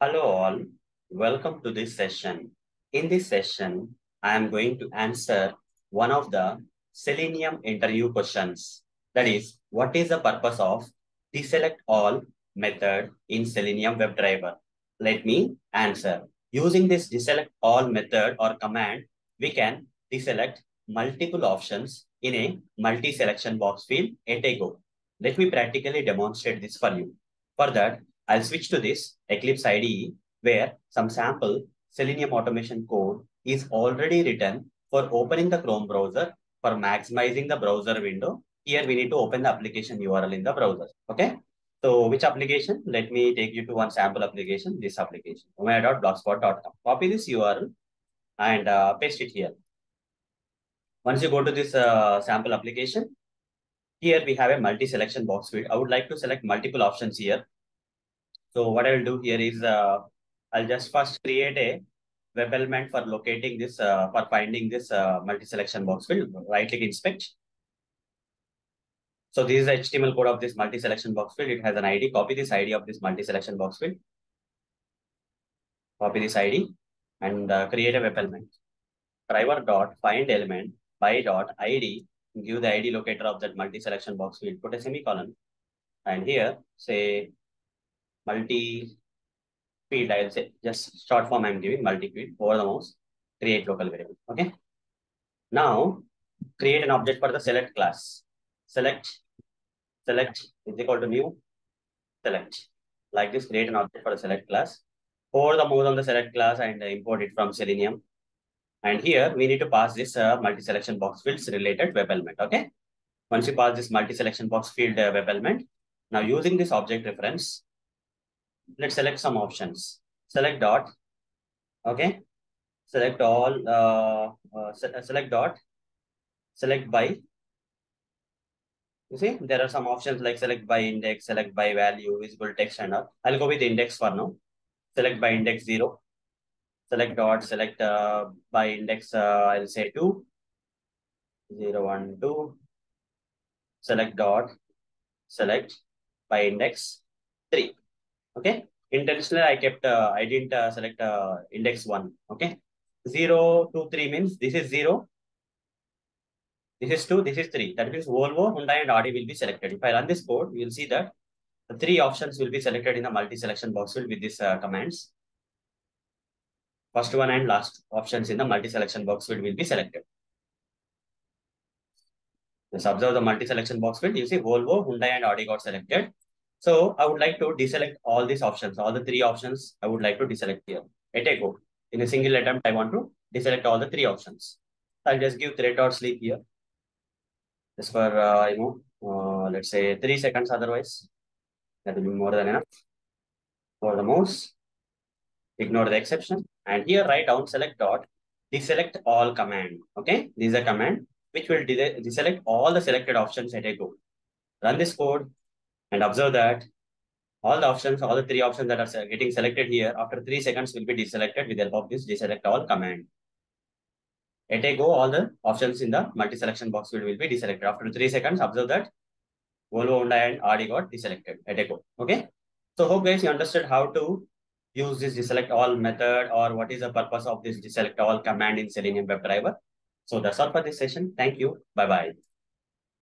Hello all, welcome to this session. In this session, I am going to answer one of the Selenium interview questions. That is, what is the purpose of deselect all method in Selenium WebDriver? Let me answer. Using this deselect all method or command, we can deselect multiple options in a multi-selection box field at a go. Let me practically demonstrate this for you. For that, I'll switch to this Eclipse IDE where some sample Selenium automation code is already written for opening the Chrome browser for maximizing the browser window. Here we need to open the application URL in the browser. Okay. So which application? Let me take you to one sample application, this application, omea.blogspot.com. Copy this URL and paste it here. Once you go to this sample application, here we have a multi-selection box field. I would like to select multiple options here. So what I will do here is I'll just first create a web element for locating this, for finding this multi-selection box field. Right click inspect. So this is the HTML code of this multi-selection box field. It has an ID. Copy this ID of this multi-selection box field. Copy this ID and create a web element. Driver dot find element by dot ID. Give the ID locator of that multi-selection box field. Put a semicolon. And here say multi field, I'll say just short form I'm giving multi-field over the mouse, create local variable. Okay. Now create an object for the select class. Select is equal to new select. Like this, create an object for the select class. Over the mouse on the select class and import it from Selenium. And here we need to pass this multi-selection box fields related web element. Okay. Once you pass this multi-selection box field web element, now using this object reference, let's select some options. Select dot. Okay. Select all, select dot, select by. You see, there are some options like select by index, select by value, visible text and all. I'll go with index for now. Select by index 0. Select dot, select by index, I'll say 2. 0, 1, 2. Select dot, select by index 3. Okay. Intentionally, I didn't select index 1. Okay. 0, 2, 3 means this is 0. This is 2, this is 3. That means Volvo, Hyundai, and Audi will be selected. If I run this code, you will see that the 3 options will be selected in the multi-selection box field with these commands. First one and last options in the multi-selection box field will be selected. Just observe the multi-selection box field. You see Volvo, Hyundai, and Audi got selected. So I would like to deselect all these options. All the 3 options I would like to deselect here. At a go. In a single attempt, I want to deselect all the 3 options. I'll just give thread.sleep here. Just for, let's say 3 seconds otherwise. That will be more than enough. For the mouse, ignore the exception. And here write down select dot deselect all command. Okay, this is a command which will deselect all the selected options at a go. Run this code and observe that all the options, all the 3 options that are getting selected here after 3 seconds will be deselected with the help of this deselect all command. At a go, all the options in the multi-selection box will be deselected. After 3 seconds, observe that Volvo, Hyundai, and Audi got deselected at a go. Okay. So hope guys you understood how to use this deselect all method or what is the purpose of this deselect all command in Selenium WebDriver. So that's all for this session. Thank you. Bye-bye.